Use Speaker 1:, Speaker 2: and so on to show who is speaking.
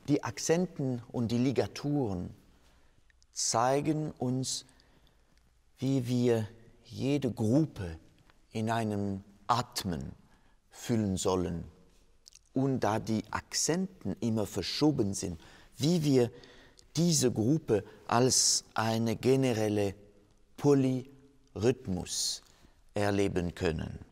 Speaker 1: Die Akzenten und die Ligaturen zeigen uns, wie wir jede Gruppe in einem Atmen füllen sollen. Und da die Akzenten immer verschoben sind, wie wir diese Gruppe als eine generelle Polyrhythmus erleben können.